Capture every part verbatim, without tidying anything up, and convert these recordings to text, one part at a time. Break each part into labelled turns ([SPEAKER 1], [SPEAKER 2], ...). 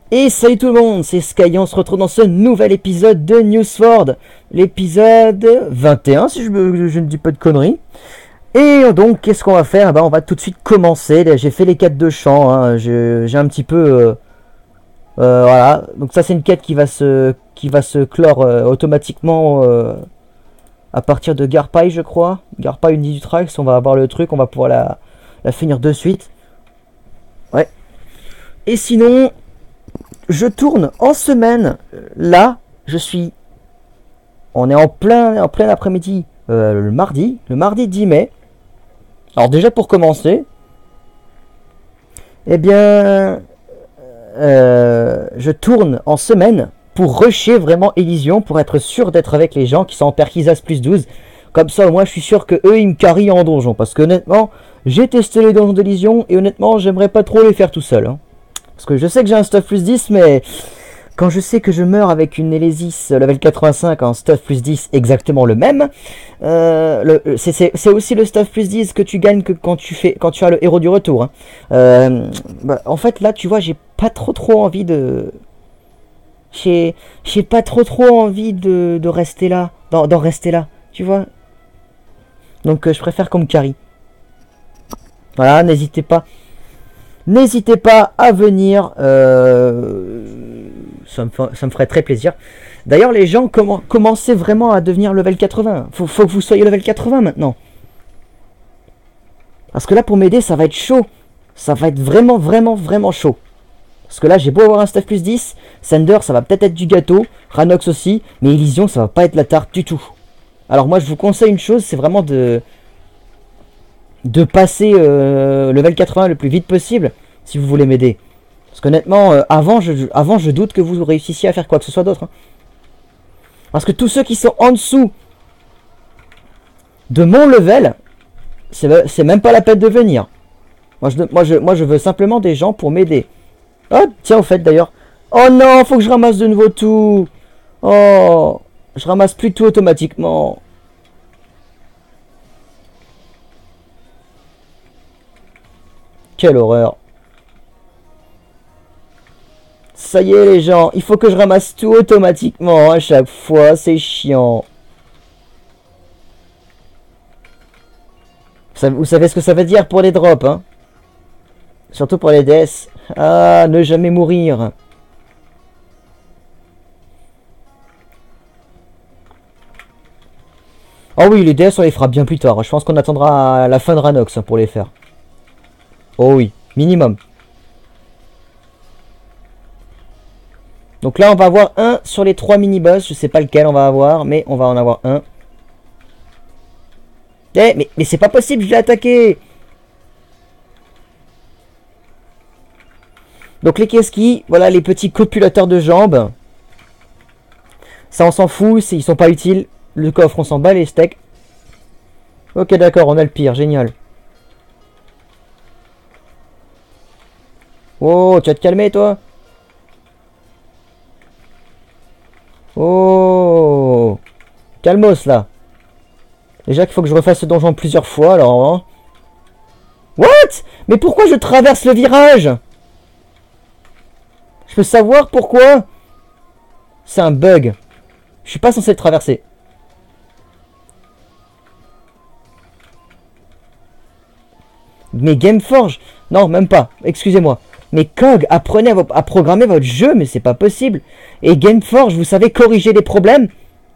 [SPEAKER 1] Et salut tout le monde, c'est Sky, on se retrouve dans ce nouvel épisode de Newsford, l'épisode vingt et un si je, me, je ne dis pas de conneries. Et donc qu'est-ce qu'on va faire? Ben, on va tout de suite commencer. J'ai fait les quêtes de champ, hein. J'ai un petit peu... Euh, euh, voilà, donc ça c'est une quête qui va se, qui va se clore euh, automatiquement euh, à partir de Garpaille je crois. Garpaille Unity du Trax, on va avoir le truc, on va pouvoir la, la finir de suite. Ouais. Et sinon... Je tourne en semaine. Là, je suis... On est en plein, en plein après-midi. Euh, le mardi. Le mardi dix mai. Alors déjà pour commencer. Eh bien... Euh, je tourne en semaine pour rusher vraiment Elysion. Pour être sûr d'être avec les gens qui sont en Perquisas plus douze. Comme ça, moi, je suis sûr que eux ils me carrient en donjon. Parce que honnêtement, j'ai testé les donjons d'Elysion. Et honnêtement, j'aimerais pas trop les faire tout seul. Hein. Parce que je sais que j'ai un stuff plus dix, mais quand je sais que je meurs avec une Elesis level quatre-vingt-cinq en stuff plus dix exactement le même, euh, c'est aussi le stuff plus dix que tu gagnes que quand tu, fais, quand tu as le héros du retour. Hein. Euh, bah, en fait, là, tu vois, j'ai pas trop trop envie de... J'ai pas trop trop envie de, de rester là, d'en rester là, tu vois. Donc, euh, je préfère qu'on me carry. Voilà, n'hésitez pas. N'hésitez pas à venir, euh, ça, me, ça me ferait très plaisir. D'ailleurs, les gens, comment, commencez vraiment à devenir level quatre-vingts. Faut, faut que vous soyez level quatre-vingts maintenant. Parce que là, pour m'aider, ça va être chaud. Ça va être vraiment, vraiment, vraiment chaud. Parce que là, j'ai beau avoir un stuff plus dix. Sander, ça va peut-être être du gâteau. Ranox aussi. Mais Elysion, ça va pas être la tarte du tout. Alors moi, je vous conseille une chose, c'est vraiment de... de passer euh, level quatre-vingts le plus vite possible si vous voulez m'aider. Parce qu'honnêtement, euh, avant, je, avant je doute que vous réussissiez à faire quoi que ce soit d'autre. Hein. Parce que tous ceux qui sont en dessous de mon level, c'est même pas la peine de venir. Moi je, moi, je, moi je veux simplement des gens pour m'aider. Oh, tiens au fait d'ailleurs. Oh non, faut que je ramasse de nouveau tout. Oh, je ramasse plus tout automatiquement. Quelle horreur. Ça y est les gens, il faut que je ramasse tout automatiquement à chaque fois, c'est chiant. Vous savez ce que ça veut dire pour les drops, hein? Surtout pour les deaths. Ah, ne jamais mourir. Oh oui, les deaths on les fera bien plus tard. Je pense qu'on attendra la fin de Ranox pour les faire. Oh oui, minimum. Donc là, on va avoir un sur les trois mini-boss. Je sais pas lequel on va avoir, mais on va en avoir un. Eh, mais, mais c'est pas possible, je l'ai attaqué. Donc les Keski, voilà les petits copulateurs de jambes. Ça, on s'en fout, ils sont pas utiles. Le coffre, on s'en bat les steaks. Ok, d'accord, on a le pire, génial. Oh, tu vas te calmer, toi? Oh, calmos là. Déjà qu'il faut que je refasse ce donjon plusieurs fois alors. Hein. What? Mais pourquoi je traverse le virage? Je peux savoir pourquoi? C'est un bug. Je suis pas censé le traverser. Mais Gameforge, non même pas. Excusez-moi. Mais C O G, apprenez à, à programmer votre jeu, mais c'est pas possible. Et Gameforge, vous savez corriger les problèmes?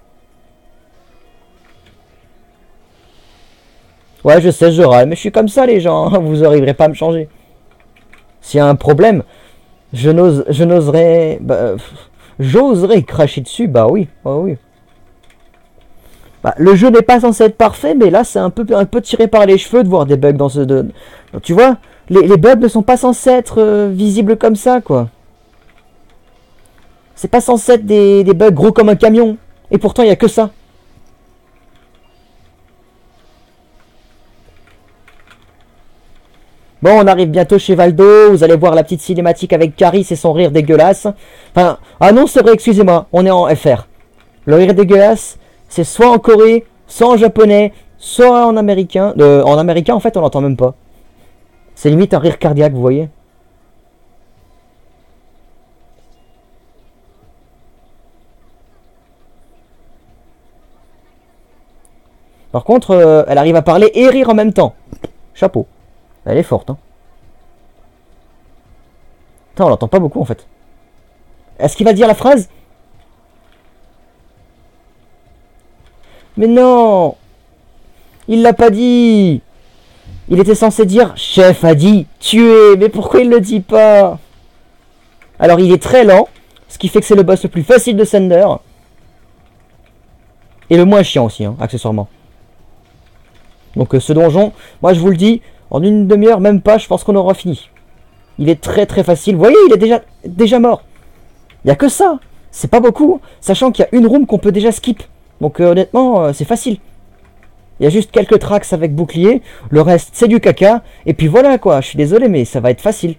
[SPEAKER 1] Ouais, je sais, je râle, mais je suis comme ça, les gens. Hein, vous n'arriverez pas à me changer. S'il y a un problème, je n'ose, je n'oserais... Bah, j'oserais cracher dessus, bah oui, bah oui. Bah, le jeu n'est pas censé être parfait, mais là, c'est un peu, un peu tiré par les cheveux de voir des bugs dans ce... De... Donc, tu vois, les, les bugs ne sont pas censés être euh, visibles comme ça, quoi. C'est pas censé être des, des bugs gros comme un camion. Et pourtant, il n'y a que ça. Bon, on arrive bientôt chez Valdo. Vous allez voir la petite cinématique avec Caris et son rire dégueulasse. Enfin, ah non, c'est vrai, excusez-moi. On est en F R. Le rire dégueulasse, c'est soit en Corée, soit en japonais, soit en américain. Euh, en américain, en fait, on l'entend même pas. C'est limite un rire cardiaque, vous voyez. Par contre, euh, elle arrive à parler et rire en même temps. Chapeau. Elle est forte, hein. Putain, on l'entend pas beaucoup, en fait. Est-ce qu'il va dire la phrase? Mais non! Il l'a pas dit! Il était censé dire chef a dit tuer, mais pourquoi il le dit pas? Alors il est très lent, ce qui fait que c'est le boss le plus facile de Thunder. Et le moins chiant aussi, hein, accessoirement. Donc euh, ce donjon, moi je vous le dis, en une demi-heure, même pas, je pense qu'on aura fini. Il est très très facile. Vous voyez, il est déjà, déjà mort. Il n'y a que ça. C'est pas beaucoup, sachant qu'il y a une room qu'on peut déjà skip. Donc euh, honnêtement, euh, c'est facile. Il y a juste quelques tracks avec bouclier. Le reste, c'est du caca. Et puis voilà quoi, je suis désolé, mais ça va être facile.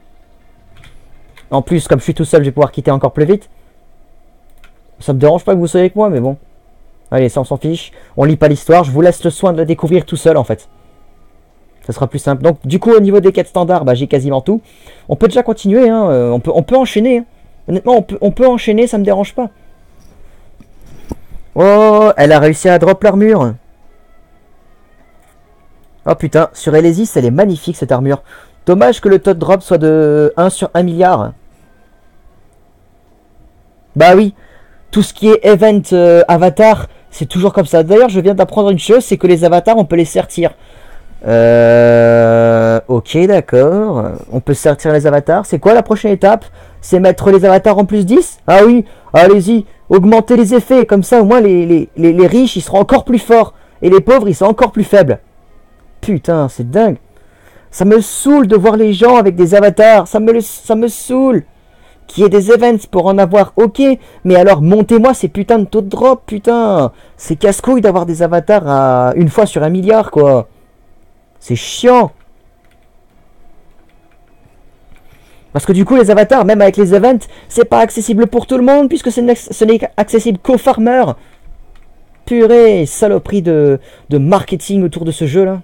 [SPEAKER 1] En plus, comme je suis tout seul, je vais pouvoir quitter encore plus vite. Ça me dérange pas que vous soyez avec moi, mais bon. Allez, ça on s'en fiche. On lit pas l'histoire, je vous laisse le soin de la découvrir tout seul en fait. Ça sera plus simple. Donc du coup, au niveau des quêtes standards, bah, j'ai quasiment tout. On peut déjà continuer, hein. euh, on, peut, on peut enchaîner. Hein. Honnêtement, on peut, on peut enchaîner, ça me dérange pas. Oh, elle a réussi à drop l'armure. Oh putain, sur Elesis, elle est magnifique cette armure. Dommage que le taux de drop soit de un sur un milliard. Bah oui, tout ce qui est event euh, avatar, c'est toujours comme ça. D'ailleurs, je viens d'apprendre une chose, c'est que les avatars, on peut les sortir. Euh... Ok, d'accord. On peut sortir les avatars. C'est quoi la prochaine étape? C'est mettre les avatars en plus dix? Ah oui, allez-y, augmentez les effets. Comme ça, au moins, les, les, les, les riches, ils seront encore plus forts. Et les pauvres, ils sont encore plus faibles. Putain, c'est dingue. Ça me saoule de voir les gens avec des avatars. Ça me, ça me saoule. Qu'il y ait des events pour en avoir, ok. Mais alors, montez-moi ces putains de taux de drop, putain. C'est casse-couille d'avoir des avatars à une fois sur un milliard, quoi. C'est chiant. Parce que du coup, les avatars, même avec les events, c'est pas accessible pour tout le monde, puisque ce n'est accessible qu'aux farmers. Purée, saloperie de, de marketing autour de ce jeu-là.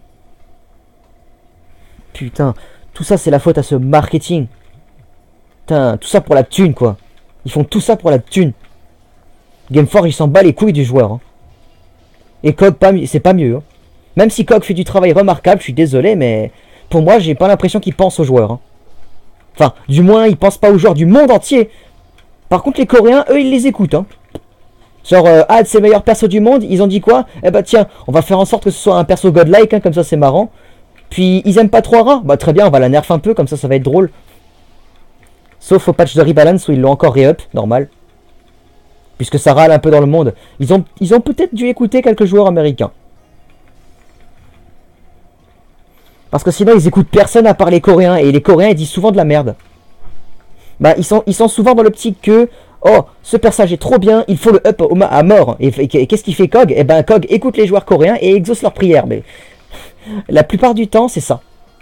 [SPEAKER 1] Putain, tout ça, c'est la faute à ce marketing. Putain, tout ça pour la thune, quoi. Ils font tout ça pour la thune. Gameforge, il s'en bat les couilles du joueur. Hein. Et Cog, c'est pas mieux. Hein. Même si Cog fait du travail remarquable, je suis désolé, mais pour moi, j'ai pas l'impression qu'il pense aux joueurs. Hein. Enfin, du moins, il pense pas aux joueurs du monde entier. Par contre, les Coréens, eux, ils les écoutent. Hein. Genre, euh, ah, c'est le meilleur perso du monde. Ils ont dit quoi? Eh bah tiens, on va faire en sorte que ce soit un perso godlike, hein, comme ça c'est marrant. Puis, ils aiment pas trop Ara. Bah très bien, on va la nerf un peu, comme ça ça va être drôle. Sauf au patch de rebalance où ils l'ont encore re-up, normal. Puisque ça râle un peu dans le monde. Ils ont, ils ont peut-être dû écouter quelques joueurs américains. Parce que sinon ils écoutent personne à part les Coréens. Et les Coréens ils disent souvent de la merde. Bah ils sont, ils sont souvent dans l'optique que... Oh, ce personnage est trop bien, il faut le up à mort. Et, et, et qu'est-ce qu'il fait Cog? Eh ben Cog écoute les joueurs coréens et exauce leurs prières. Mais la plupart du temps c'est ça.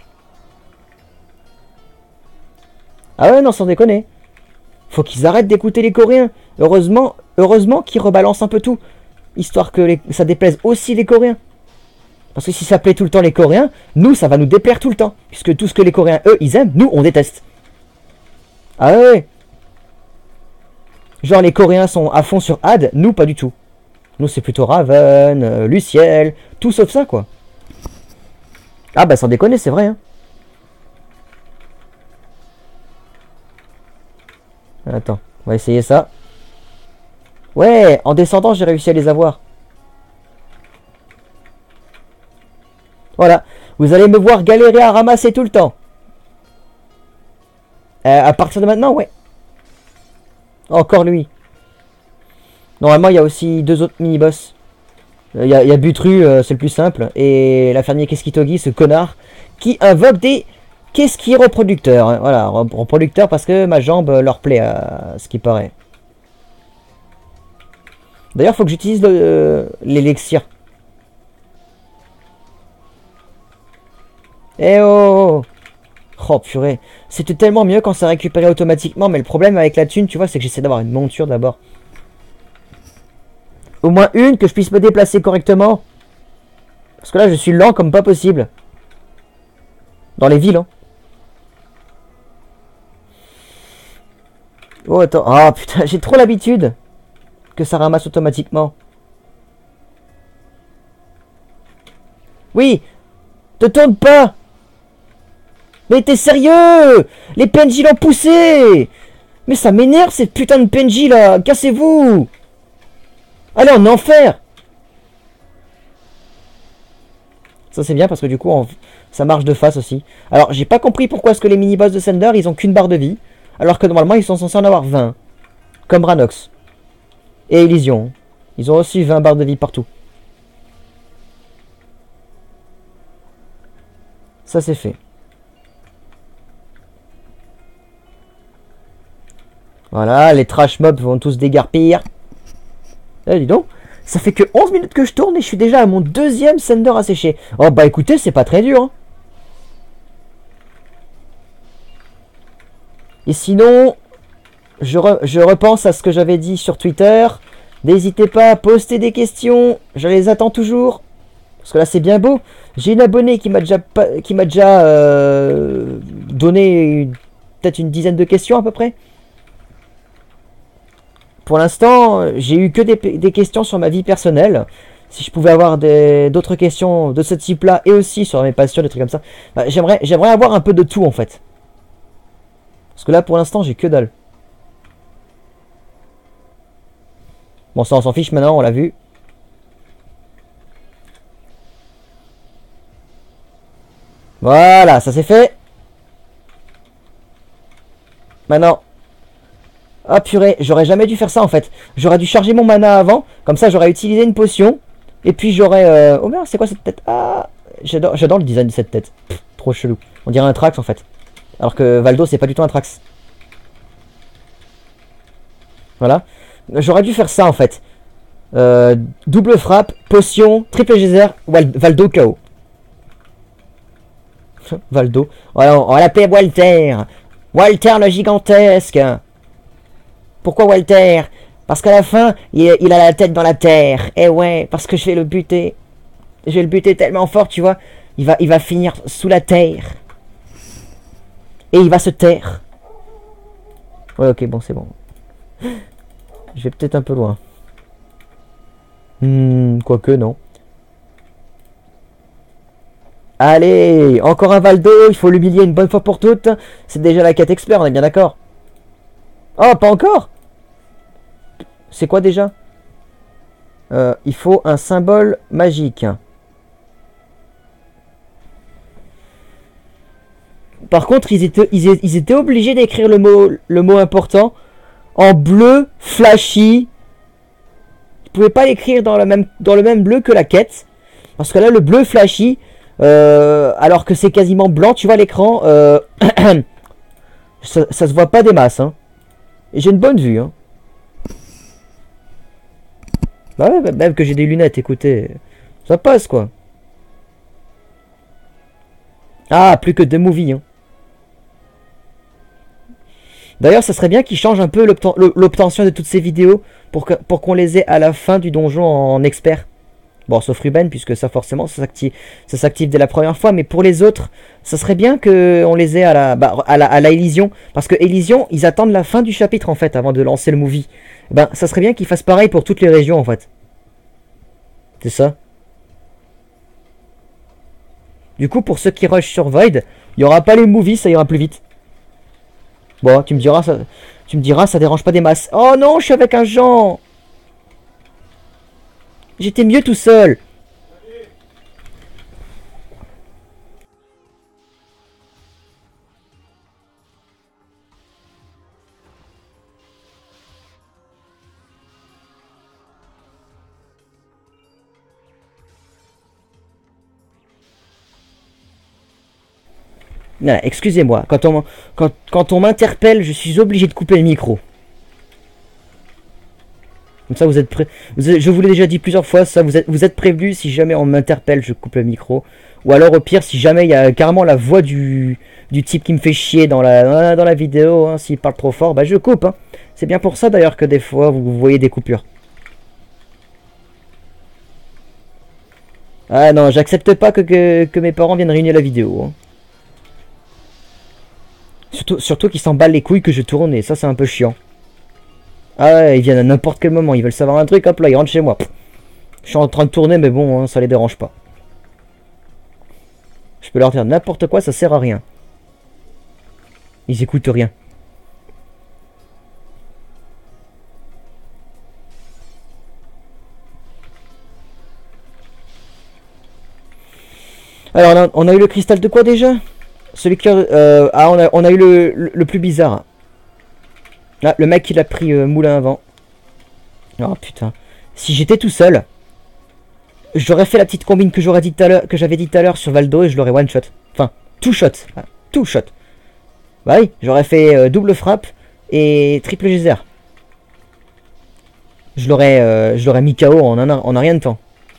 [SPEAKER 1] Ah ouais, non, sans déconner. Faut qu'ils arrêtent d'écouter les Coréens. Heureusement, heureusement qu'ils rebalancent un peu tout. Histoire que les, ça déplaise aussi les Coréens. Parce que si ça plaît tout le temps les Coréens, nous, ça va nous déplaire tout le temps. Puisque tout ce que les Coréens, eux, ils aiment, nous, on déteste. Ah ouais. Genre, les Coréens sont à fond sur Ad, nous, pas du tout. Nous, c'est plutôt Raven, euh, Luciel, tout sauf ça, quoi. Ah bah, sans déconner, c'est vrai, hein. Attends, on va essayer ça. Ouais, en descendant, j'ai réussi à les avoir. Voilà, vous allez me voir galérer à ramasser tout le temps. Euh, à partir de maintenant, ouais. Encore lui. Normalement, il y a aussi deux autres mini-boss. Il y, y a Butru, euh, c'est le plus simple. Et la fermier Keskitogi, ce connard, qui invoque des... Qu'est-ce qui est reproducteur hein? Voilà, reproducteur parce que ma jambe leur plaît à ce qui paraît. D'ailleurs, faut que j'utilise l'élixir. Eh oh, oh Oh purée. C'était tellement mieux quand ça récupérait automatiquement, mais le problème avec la thune, tu vois, c'est que j'essaie d'avoir une monture d'abord. Au moins une, que je puisse me déplacer correctement. Parce que là, je suis lent comme pas possible. Dans les villes, hein. Oh, attends. Ah, oh, putain, j'ai trop l'habitude que ça ramasse automatiquement. Oui. Te tourne pas. Mais t'es sérieux? Les P N J l'ont poussé. Mais ça m'énerve cette putain de P N J là. Cassez-vous. Allez en enfer. Ça c'est bien parce que du coup on... ça marche de face aussi. Alors j'ai pas compris pourquoi est-ce que les mini-boss de Sender ils ont qu'une barre de vie. Alors que normalement ils sont censés en avoir vingt. Comme Ranox. Et Elysion. Ils ont aussi vingt barres de vie partout. Ça c'est fait. Voilà, les trash mobs vont tous dégarpir. Eh, dis donc, ça fait que onze minutes que je tourne et je suis déjà à mon deuxième Sender à sécher. Oh bah écoutez, c'est pas très dur. Hein. Et sinon, je, re je repense à ce que j'avais dit sur Twitter. N'hésitez pas à poster des questions, je les attends toujours. Parce que là c'est bien beau. J'ai une abonnée qui m'a déjà, qui m'a déjà euh, donné peut-être une dizaine de questions à peu près. Pour l'instant, j'ai eu que des, des questions sur ma vie personnelle. Si je pouvais avoir d'autres questions de ce type-là et aussi sur mes passions, des trucs comme ça, bah, j'aimerais j'aimerais avoir un peu de tout en fait. Parce que là pour l'instant j'ai que dalle. Bon ça on s'en fiche maintenant, on l'a vu. Voilà, ça c'est fait. Maintenant. Ah purée, j'aurais jamais dû faire ça en fait. J'aurais dû charger mon mana avant. Comme ça j'aurais utilisé une potion. Et puis j'aurais... Euh... Oh merde, c'est quoi cette tête? Ah, j'adore le design de cette tête. Pff, trop chelou. On dirait un Trax en fait. Alors que Valdo c'est pas du tout un Trax. Voilà. J'aurais dû faire ça en fait. Euh, double frappe, potion, triple geyser, Valdo K O. Valdo. Voilà, on va l'appeler Walter. Walter le gigantesque. Pourquoi Walter? Parce qu'à la fin, il, il a la tête dans la terre. Et ouais, parce que je vais le buter. Je vais le buter tellement fort, tu vois. Il va, il va finir sous la terre. Et il va se taire. Ouais, ok, bon, c'est bon. Je vais peut-être un peu loin. Hmm, quoique, non. Allez, encore un Valdo. Il faut l'humilier une bonne fois pour toutes. C'est déjà la quête expert, on est bien d'accord. Oh, pas encore? C'est quoi déjà? euh, Il faut un symbole magique. Par contre, ils étaient, ils, ils étaient obligés d'écrire le mot, le mot important en bleu flashy. Ils pouvaient pas l'écrire dans le même, dans le même bleu que la quête. Parce que là, le bleu flashy, euh, alors que c'est quasiment blanc, tu vois l'écran, euh, ça, ça se voit pas des masses. Hein. Et j'ai une bonne vue. Hein. Bah ouais, même que j'ai des lunettes, écoutez. Ça passe, quoi. Ah, plus que deux movies. Hein. D'ailleurs, ça serait bien qu'ils changent un peu l'obtention de toutes ces vidéos pour qu'on pour qu'on les ait à la fin du donjon en expert. Bon, sauf Ruben, puisque ça, forcément, ça s'active dès la première fois. Mais pour les autres, ça serait bien qu'on les ait à la, bah, à la, à la Elysion. Parce que Elysion, ils attendent la fin du chapitre, en fait, avant de lancer le movie. Ben, ça serait bien qu'ils fassent pareil pour toutes les régions, en fait. C'est ça. Du coup, pour ceux qui rush sur Void, il n'y aura pas les movies, ça ira plus vite. Bon, tu me diras, ça, tu me diras, ça dérange pas des masses. Oh non, je suis avec un Jean. J'étais mieux tout seul. Excusez-moi, quand on, quand, quand on m'interpelle, je suis obligé de couper le micro. Comme ça, vous êtes prêts. Je vous l'ai déjà dit plusieurs fois, ça, vous êtes, vous êtes prévenus. Si jamais on m'interpelle, je coupe le micro. Ou alors, au pire, si jamais il y a carrément la voix du, du type qui me fait chier dans la, dans la, dans la vidéo, hein, s'il parle trop fort, bah je coupe. Hein. C'est bien pour ça d'ailleurs que des fois, vous voyez des coupures. Ah non, j'accepte pas que, que, que mes parents viennent réunir la vidéo. Hein. Surtout, surtout qu'ils s'emballent les couilles que je tourne et ça, c'est un peu chiant. Ah ouais, ils viennent à n'importe quel moment, ils veulent savoir un truc, hop là, ils rentrent chez moi. Pff, je suis en train de tourner, mais bon, hein, ça les dérange pas. Je peux leur dire n'importe quoi, ça sert à rien. Ils écoutent rien. Alors, on a, on a eu le cristal de quoi déjà? Celui qui... Euh, ah, on a, on a eu le, le, le plus bizarre. Ah, le mec, il a pris euh, moulin avant. Oh, putain. Si j'étais tout seul, j'aurais fait la petite combine que j'aurais dit tout à l'heure, que j'avais dit tout à l'heure sur Valdo et je l'aurais one shot. Enfin, two shot. Ah, two shot. Bah oui, j'aurais fait euh, double frappe et triple geyser. Je l'aurais euh, je l'aurais mis K O en un, en un rien de temps.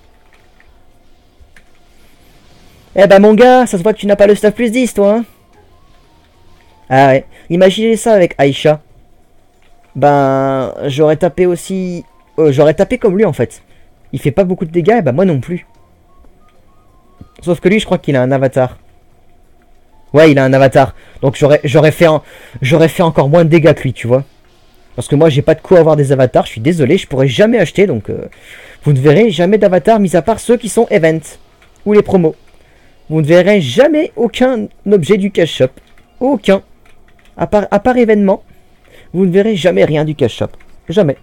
[SPEAKER 1] Eh bah mon gars, ça se voit que tu n'as pas le stuff plus dix toi hein. Ah ouais, imaginez ça avec Aisha. Ben, j'aurais tapé aussi... Euh, j'aurais tapé comme lui en fait. Il fait pas beaucoup de dégâts, et bah moi non plus. Sauf que lui, je crois qu'il a un avatar. Ouais, il a un avatar. Donc j'aurais j'aurais fait, en... j'aurais fait encore moins de dégâts que lui, tu vois. Parce que moi, j'ai pas de quoi avoir des avatars. Je suis désolé, je pourrais jamais acheter. Donc, euh, vous ne verrez jamais d'avatars, mis à part ceux qui sont event. Ou les promos. Vous ne verrez jamais aucun objet du cash shop. Aucun. À part, à part événement, vous ne verrez jamais rien du cash shop. Jamais.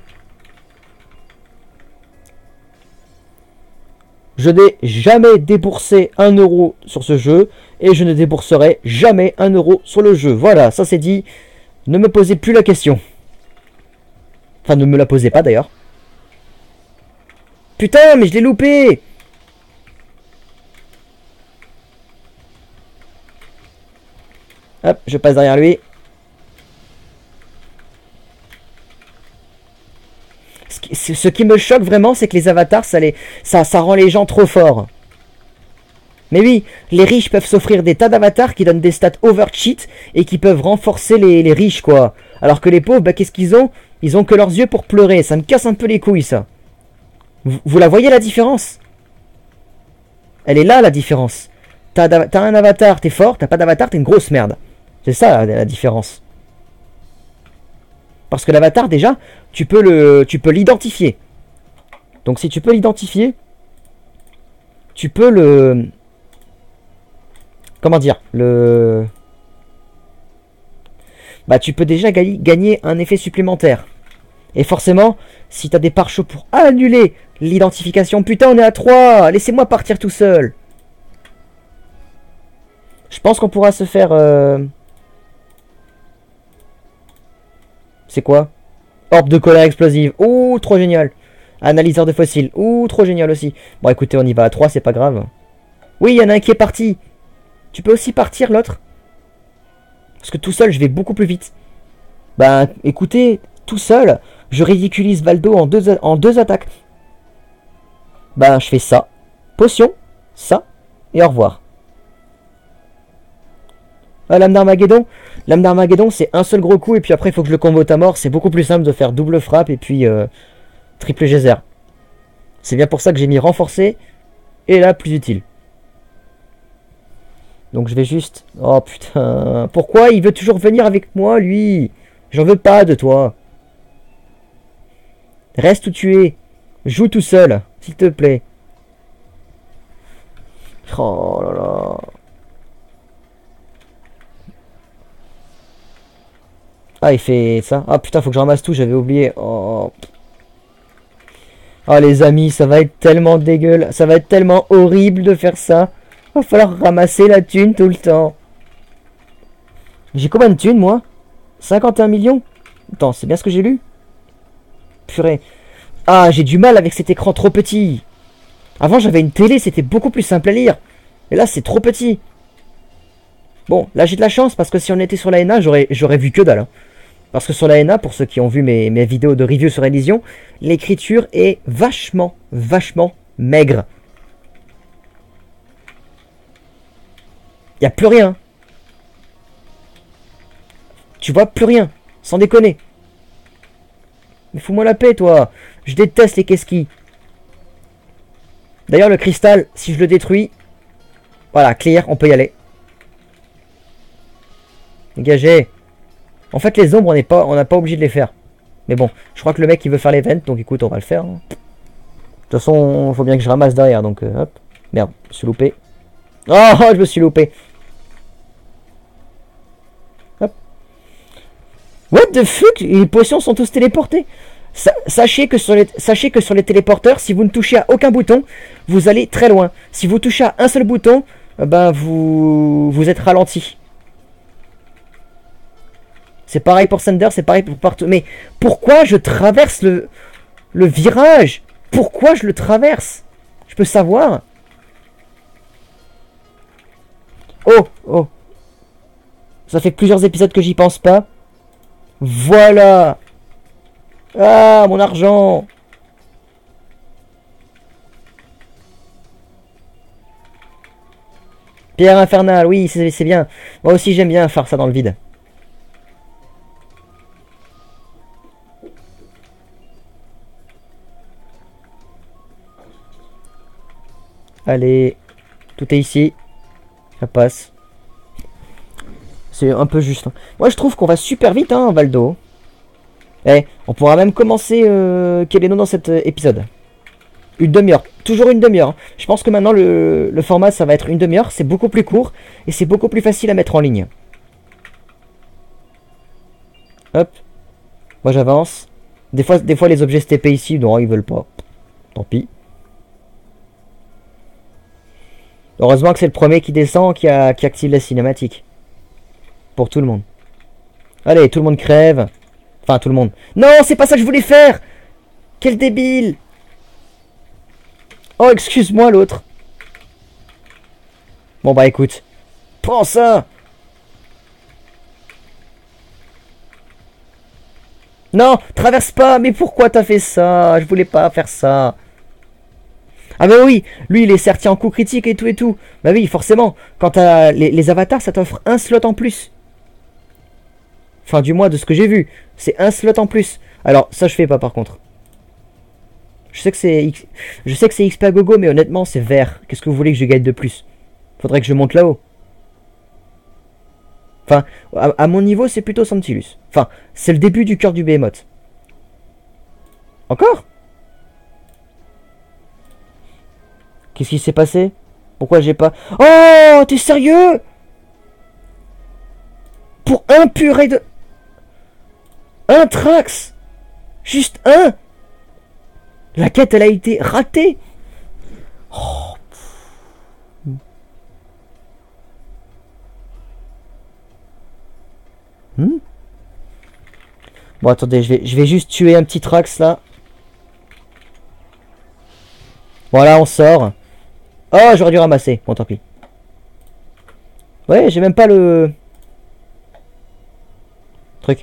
[SPEAKER 1] Je n'ai jamais déboursé un euro sur ce jeu. Et je ne débourserai jamais un euro sur le jeu. Voilà, ça c'est dit. Ne me posez plus la question. Enfin, ne me la posez pas d'ailleurs. Putain, mais je l'ai loupé! Hop, je passe derrière lui. Ce qui, ce qui me choque vraiment, c'est que les avatars, ça, les, ça, ça rend les gens trop forts. Mais oui, les riches peuvent s'offrir des tas d'avatars qui donnent des stats overcheat et qui peuvent renforcer les, les riches, quoi. Alors que les pauvres, bah, qu'est-ce qu'ils ont? Ils ont que leurs yeux pour pleurer. Ça me casse un peu les couilles, ça. Vous, vous la voyez, la différence? Elle est là, la différence. T'as un avatar, t'es fort. T'as pas d'avatar, t'es une grosse merde. C'est ça, la, la différence. Parce que l'avatar, déjà, tu peux le, tu peux l'identifier. Donc, si tu peux l'identifier, tu peux le... Comment dire? Le... Bah, tu peux déjà ga gagner un effet supplémentaire. Et forcément, si t'as des pare-chocs pour annuler l'identification... Putain, on est à trois! Laissez-moi partir tout seul! Je pense qu'on pourra se faire... Euh... C'est quoi? Orbe de colère explosive. Ouh, trop génial. Analyseur de fossiles. Ouh, trop génial aussi. Bon, écoutez, on y va à trois, c'est pas grave. Oui, il y en a un qui est parti. Tu peux aussi partir, l'autre? Parce que tout seul, je vais beaucoup plus vite. Bah, écoutez, tout seul, je ridiculise Valdo en deux, en deux attaques. Bah, je fais ça. Potion, ça, et au revoir. Ah, lame d'Armageddon. Lame d'Armageddon, c'est un seul gros coup, et puis après, il faut que je le combote à mort. C'est beaucoup plus simple de faire double frappe, et puis euh, triple geyser. C'est bien pour ça que j'ai mis renforcé, et là, plus utile. Donc je vais juste... Oh putain... Pourquoi il veut toujours venir avec moi, lui? J'en veux pas de toi. Reste où tu es. Joue tout seul, s'il te plaît. Oh là là... Ah, il fait ça. Ah putain, faut que je ramasse tout, j'avais oublié. Oh. Oh les amis, ça va être tellement dégueulasse. Ça va être tellement horrible de faire ça. Va falloir ramasser la thune tout le temps. J'ai combien de thunes, moi? cinquante et un millions? Attends, c'est bien ce que j'ai lu? Purée. Ah, j'ai du mal avec cet écran trop petit. Avant, j'avais une télé, c'était beaucoup plus simple à lire. Et là, c'est trop petit. Bon, là, j'ai de la chance, parce que si on était sur la N A, j'aurais vu que dalle. Hein. Parce que sur la N A, pour ceux qui ont vu mes, mes vidéos de review sur Elysion, l'écriture est vachement, vachement maigre. Il n'y a plus rien. Tu vois, plus rien. Sans déconner. Mais fous-moi la paix, toi. Je déteste les Keski. D'ailleurs, le cristal, si je le détruis... Voilà, clear, on peut y aller. Dégagez. En fait, les ombres, on n'est pas, on n'a pas obligé de les faire. Mais bon, je crois que le mec, il veut faire l'event, donc écoute, on va le faire. Hein. De toute façon, il faut bien que je ramasse derrière, donc euh, hop. Merde, je suis loupé. Oh, je me suis loupé. Hop. What the fuck? Les potions sont tous téléportés. Sa sachez, que sur les, sachez que sur les téléporteurs, si vous ne touchez à aucun bouton, vous allez très loin. Si vous touchez à un seul bouton, ben vous, vous êtes ralenti. C'est pareil pour Thunder, c'est pareil pour partout. Mais pourquoi je traverse le, le virage? Pourquoi je le traverse? Je peux savoir? Oh, oh. Ça fait plusieurs épisodes que j'y pense pas. Voilà. Ah, mon argent. Pierre infernale, oui, c'est bien. Moi aussi, j'aime bien faire ça dans le vide. Allez, tout est ici. Ça passe. C'est un peu juste. Hein. Moi, je trouve qu'on va super vite, hein, Valdo. Eh, on pourra même commencer euh, quel est le nom dans cet euh, épisode. Une demi-heure. Toujours une demi-heure. Hein. Je pense que maintenant, le, le format, ça va être une demi-heure. C'est beaucoup plus court. Et c'est beaucoup plus facile à mettre en ligne. Hop. Moi, j'avance. Des fois, des fois, les objets S T P ici, non, ils veulent pas. Tant pis. Heureusement que c'est le premier qui descend qui, a, qui active la cinématique. Pour tout le monde. Allez, tout le monde crève. Enfin, tout le monde. Non, c'est pas ça que je voulais faire. Quel débile. Oh, excuse-moi, l'autre. Bon, bah, écoute. Prends ça. Non, traverse pas. Mais pourquoi t'as fait ça? Je voulais pas faire ça. Ah bah oui, lui il est certi en coup critique et tout et tout. Bah oui, forcément, quand t'as les, les avatars, ça t'offre un slot en plus. Enfin, du moins de ce que j'ai vu, c'est un slot en plus. Alors, ça je fais pas par contre. Je sais que c'est je sais que c'est X P à gogo, mais honnêtement, c'est vert. Qu'est-ce que vous voulez que je gagne de plus? Faudrait que je monte là-haut. Enfin, à, à mon niveau, c'est plutôt Santilus. Enfin, c'est le début du cœur du Behemoth. Encore? Qu'est-ce qui s'est passé? Pourquoi j'ai pas... Oh, t'es sérieux? Pour un purée de... Un Trax. Juste un. La quête, elle a été ratée. Oh. Hmm? Bon, attendez, je vais, je vais juste tuer un petit Trax, là. Voilà, on sort. Oh, j'aurais dû ramasser. Bon, tant pis. Ouais, j'ai même pas le... truc.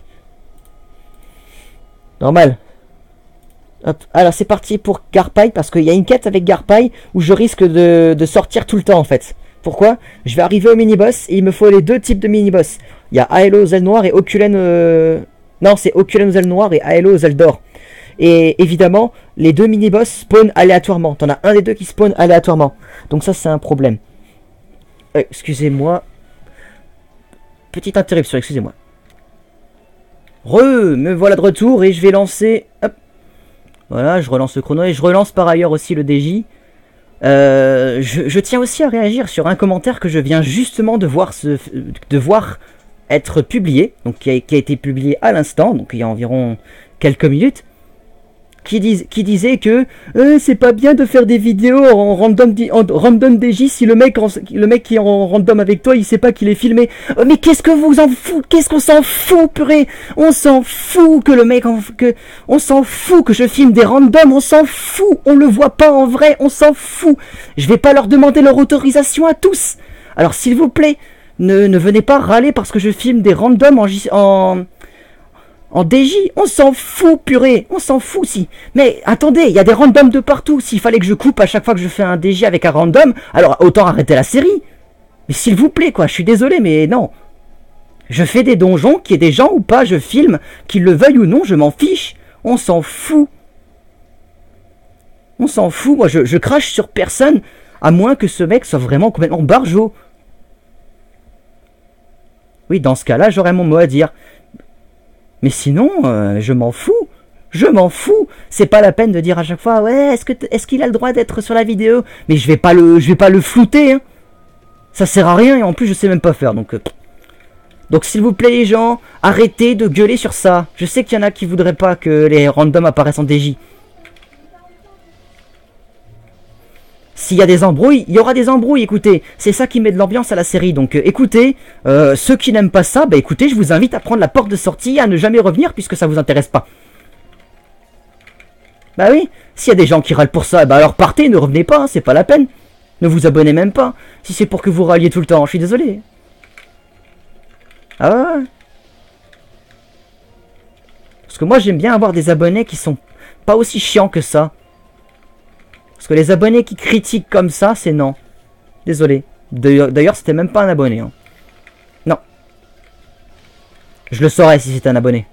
[SPEAKER 1] Normal. Hop. Alors, c'est parti pour Garpaille, parce qu'il y a une quête avec Garpaille où je risque de, de sortir tout le temps, en fait. Pourquoi? Je vais arriver au mini-boss et il me faut les deux types de mini-boss. Il y a Aelo aux ailes noires et Oculen... Euh... Non, c'est Oculen aux ailes noires et Aelo aux ailes d'or. Et évidemment, les deux mini-boss spawnent aléatoirement. T'en as un des deux qui spawn aléatoirement. Donc ça, c'est un problème. Euh, excusez-moi. Petite interruption, excusez-moi. Re, me voilà de retour et je vais lancer... Hop. Voilà, je relance le chrono et je relance par ailleurs aussi le D J. Euh, je, je tiens aussi à réagir sur un commentaire que je viens justement de voir, se, de voir être publié. Donc qui a, qui a été publié à l'instant, donc il y a environ quelques minutes. Qui, dis, qui disait que euh, c'est pas bien de faire des vidéos en random, en random D J si le mec, en, le mec qui est en random avec toi, il sait pas qu'il est filmé. Euh, mais qu'est-ce que vous en fout? Qu'est-ce qu'on s'en fout, purée? On s'en fout que le mec, en, que, on s'en fout que je filme des randoms, on s'en fout. On le voit pas en vrai, on s'en fout. Je vais pas leur demander leur autorisation à tous. Alors s'il vous plaît, ne, ne venez pas râler parce que je filme des randoms en... en En D J, on s'en fout, purée, on s'en fout si. Mais attendez, il y a des randoms de partout. S'il fallait que je coupe à chaque fois que je fais un D J avec un random, alors autant arrêter la série. Mais s'il vous plaît, quoi, je suis désolé, mais non. Je fais des donjons, qu'il y ait des gens ou pas, je filme, qu'ils le veuillent ou non, je m'en fiche. On s'en fout. On s'en fout, moi je, je crache sur personne, à moins que ce mec soit vraiment complètement barjot. Oui, dans ce cas-là, j'aurais mon mot à dire. Mais sinon, euh, je m'en fous. Je m'en fous. C'est pas la peine de dire à chaque fois, ouais, est-ce que est-ce qu'il a le droit d'être sur la vidéo? Mais je vais pas le, je vais pas le flouter. Hein. Ça sert à rien et en plus je sais même pas faire. Donc, euh... donc s'il vous plaît les gens, arrêtez de gueuler sur ça. Je sais qu'il y en a qui voudraient pas que les randoms apparaissent en D J. S'il y a des embrouilles, il y aura des embrouilles, écoutez. C'est ça qui met de l'ambiance à la série. Donc euh, écoutez, euh, ceux qui n'aiment pas ça, bah écoutez, je vous invite à prendre la porte de sortie et à ne jamais revenir puisque ça vous intéresse pas. Bah oui, s'il y a des gens qui râlent pour ça, bah alors partez, ne revenez pas, hein, c'est pas la peine. Ne vous abonnez même pas. Si c'est pour que vous râliez tout le temps, je suis désolé. Ah ouais. Parce que moi j'aime bien avoir des abonnés qui sont pas aussi chiants que ça. Parce que les abonnés qui critiquent comme ça, c'est non. Désolé. D'ailleurs, c'était même pas un abonné. Hein. Non. Je le saurais si c'était un abonné.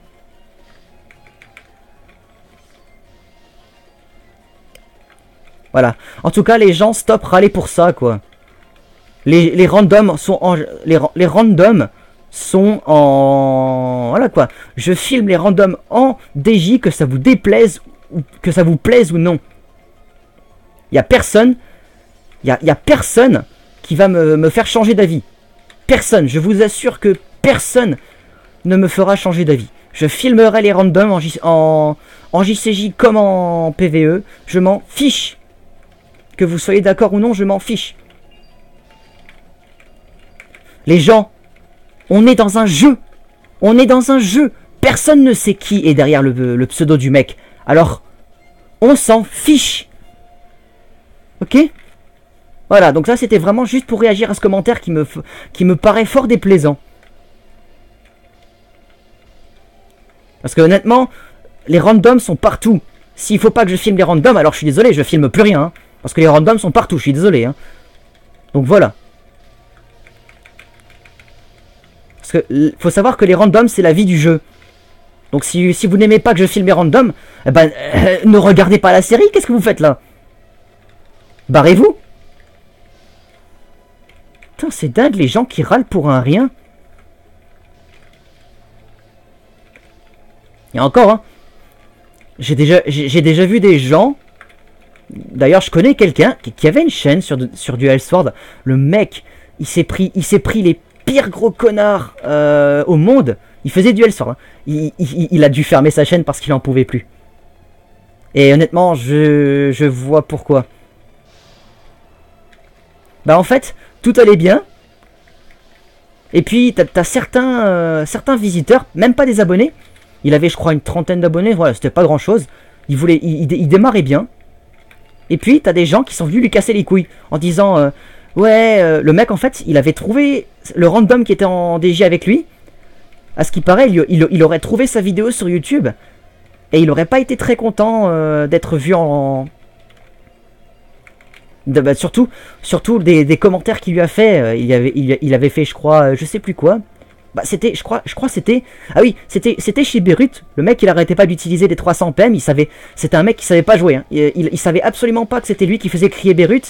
[SPEAKER 1] Voilà. En tout cas, les gens, stop râler pour ça, quoi. Les, les randoms sont en... Les, les randoms sont en... Voilà, quoi. Je filme les randoms en D J, que ça vous déplaise, ou que ça vous plaise ou non. Il n'y a personne... Il y a, y a personne qui va me, me faire changer d'avis. Personne. Je vous assure que personne ne me fera changer d'avis. Je filmerai les randoms en, J, en, en J C J comme en P V E. Je m'en fiche. Que vous soyez d'accord ou non, je m'en fiche. Les gens, on est dans un jeu. On est dans un jeu. Personne ne sait qui est derrière le, le pseudo du mec. Alors, on s'en fiche. Ok ? Voilà, donc ça c'était vraiment juste pour réagir à ce commentaire qui me, qui me paraît fort déplaisant. Parce que honnêtement, les randoms sont partout. S'il faut pas que je filme les randoms, alors je suis désolé, je filme plus rien. Hein. Parce que les randoms sont partout, je suis désolé. Hein. Donc voilà. Parce que faut savoir que les randoms, c'est la vie du jeu. Donc si, si vous n'aimez pas que je filme les randoms, eh ben, euh, ne regardez pas la série, qu'est-ce que vous faites là? Barrez-vous. Putain, c'est dingue les gens qui râlent pour un rien. Et encore, hein. J'ai déjà, j'ai déjà vu des gens... D'ailleurs, je connais quelqu'un qui, qui avait une chaîne sur, sur Duel Sword. Le mec, il s'est pris, il s'est pris les pires gros connards euh, au monde. Il faisait Duel Sword. Hein. Il, il, il a dû fermer sa chaîne parce qu'il en pouvait plus. Et honnêtement, je, je vois pourquoi. Bah en fait, tout allait bien. Et puis, t'as t'as certains, euh, certains visiteurs, même pas des abonnés. Il avait, je crois, une trentaine d'abonnés. Voilà, c'était pas grand-chose. Il voulait, il, il, il démarrait bien. Et puis, t'as des gens qui sont venus lui casser les couilles en disant euh, ouais, euh, le mec, en fait, il avait trouvé le random qui était en D J avec lui. À ce qui paraît, il, il, il aurait trouvé sa vidéo sur YouTube. Et il aurait pas été très content euh, d'être vu en... De, bah, surtout surtout des, des commentaires qu'il lui a fait. Euh, il, avait, il, il avait fait, je crois, euh, je sais plus quoi. Bah, c'était, je crois, je crois c'était... Ah oui, c'était c'était chez Beirut. Le mec, il arrêtait pas d'utiliser des trois cents P M. Il savait... C'était un mec qui savait pas jouer. Hein. Il, il, il savait absolument pas que c'était lui qui faisait crier Beirut.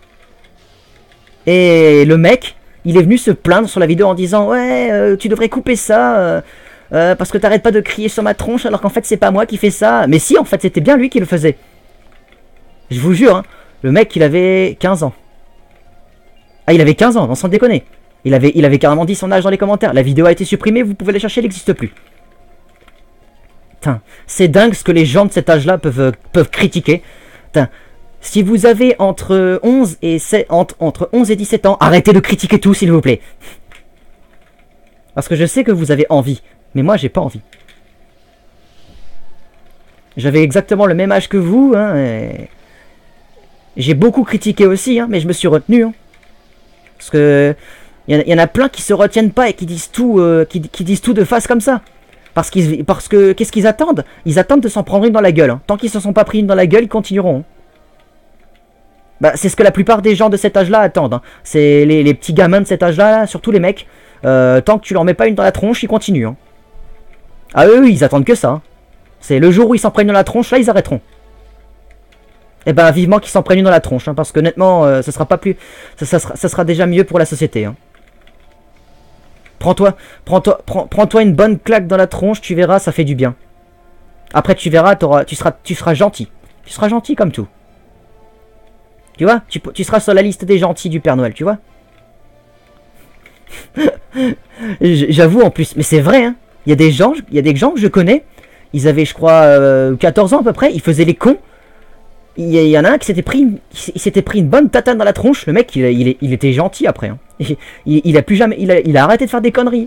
[SPEAKER 1] Et le mec, il est venu se plaindre sur la vidéo en disant ouais, euh, tu devrais couper ça euh, euh, parce que t'arrêtes pas de crier sur ma tronche alors qu'en fait c'est pas moi qui fais ça. Mais si, en fait c'était bien lui qui le faisait. Je vous jure, hein, le mec il avait quinze ans. Ah, il avait quinze ans, non, sans déconner. Il avait, il avait carrément dit son âge dans les commentaires. La vidéo a été supprimée, vous pouvez la chercher, elle n'existe plus. Putain, c'est dingue ce que les gens de cet âge-là peuvent, peuvent critiquer. Putain, si vous avez entre onze et sept, entre, entre onze et dix-sept ans, arrêtez de critiquer tout, s'il vous plaît. Parce que je sais que vous avez envie, mais moi j'ai pas envie. J'avais exactement le même âge que vous, hein, et... J'ai beaucoup critiqué aussi, hein, mais je me suis retenu. Hein. Parce que... Il y en a plein qui se retiennent pas et qui disent tout, euh, qui, qui disent tout de face comme ça. Parce, qu'ils, parce que, qu'est-ce qu'ils attendent? Ils attendent de s'en prendre une dans la gueule. Hein. Tant qu'ils se sont pas pris une dans la gueule, ils continueront. Hein. Bah, c'est ce que la plupart des gens de cet âge-là attendent. Hein. C'est les, les petits gamins de cet âge-là, là, surtout les mecs. Euh, tant que tu leur mets pas une dans la tronche, ils continuent. Hein. Ah eux, ils attendent que ça. Hein. C'est le jour où ils s'en prennent dans la tronche, là, ils arrêteront. Et ben, vivement qu'ils s'en prennent une dans la tronche. Hein, parce que honnêtement, euh, ça sera pas plus... Ça, ça, sera, ça sera déjà mieux pour la société. Hein. Prends-toi, prends-toi, prends, prends-toi une bonne claque dans la tronche, tu verras, ça fait du bien. Après, tu verras, t'auras, tu seras, tu seras gentil. Tu seras gentil comme tout. Tu vois, tu, tu seras sur la liste des gentils du Père Noël, tu vois. J'avoue en plus, mais c'est vrai, hein. Il y a des gens, il y a des gens que je connais, ils avaient, je crois, euh, quatorze ans à peu près, ils faisaient les cons. Il y, y en a un qui s'était pris, il s'était pris une bonne tatane dans la tronche. Le mec, il, il, il était gentil après. Hein. Il, il a plus jamais, il a, il a arrêté de faire des conneries.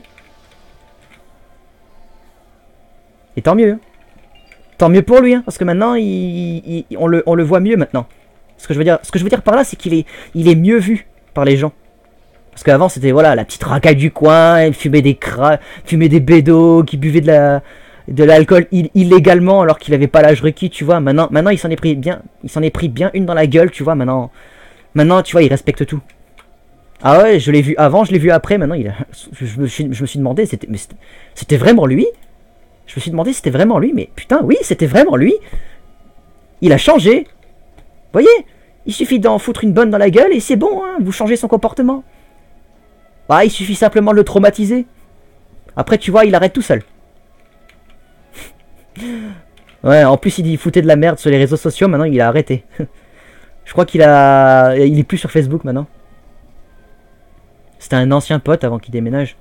[SPEAKER 1] Et tant mieux. Tant mieux pour lui, hein, parce que maintenant, il, il, on, le, on le voit mieux maintenant. Ce que je veux dire, ce que je veux dire par là, c'est qu'il est, il est mieux vu par les gens. Parce qu'avant, c'était voilà la petite racaille du coin, elle fumait des cra, fumait des bédos, qui buvait de la, de l'alcool illégalement alors qu'il avait pas l'âge requis, tu vois. Maintenant, maintenant, il s'en est pris bien, il s'en est pris bien une dans la gueule, tu vois. Maintenant, maintenant, tu vois, il respecte tout. Ah ouais, je l'ai vu avant, je l'ai vu après. Maintenant, il a, je, je, me suis, je me suis demandé, c'était, mais c'était vraiment lui. Je me suis demandé, c'était vraiment lui, mais putain, oui, c'était vraiment lui. Il a changé. Vous voyez, il suffit d'en foutre une bonne dans la gueule et c'est bon, hein, vous changez son comportement. Bah, il suffit simplement de le traumatiser. Après, tu vois, il arrête tout seul. Ouais, en plus, il foutait de la merde sur les réseaux sociaux. Maintenant, il a arrêté. Je crois qu'il a... Il est plus sur Facebook, maintenant. C'était un ancien pote avant qu'il déménage.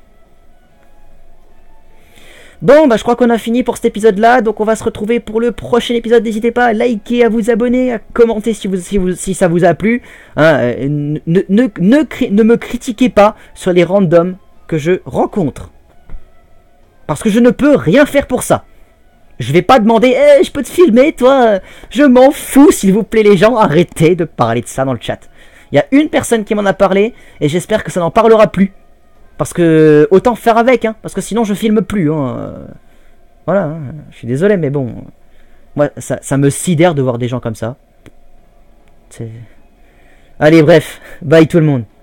[SPEAKER 1] Bon, bah je crois qu'on a fini pour cet épisode-là, donc on va se retrouver pour le prochain épisode. N'hésitez pas à liker, à vous abonner, à commenter si, vous, si, vous, si ça vous a plu. Hein, euh, ne, ne, ne, ne me critiquez pas sur les randoms que je rencontre. Parce que je ne peux rien faire pour ça. Je vais pas demander, hey, je peux te filmer, toi. Je m'en fous, s'il vous plaît, les gens. Arrêtez de parler de ça dans le chat. Il y a une personne qui m'en a parlé, et j'espère que ça n'en parlera plus. Parce que, autant faire avec, hein, parce que sinon je filme plus. Hein. Voilà, hein, je suis désolé, mais bon. Moi, ça, ça me sidère de voir des gens comme ça. Allez, bref, bye tout le monde.